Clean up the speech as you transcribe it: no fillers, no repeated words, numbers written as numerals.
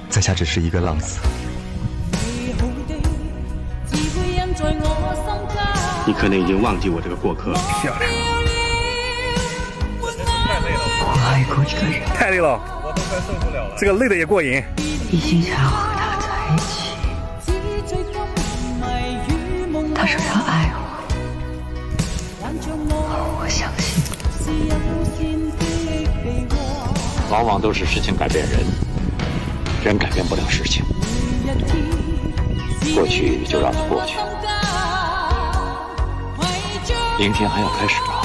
在下只是一个浪子。 你可能已经忘记我这个过客了。 漂亮。 我爱过一个人， 太累了，我都快受不了了。这个累的也过瘾。 已经想要和他在一起。他说他爱我，而我相信。 往往都是事情改变人，人改变不了事情。过去就让它过去，明天还要开始啊。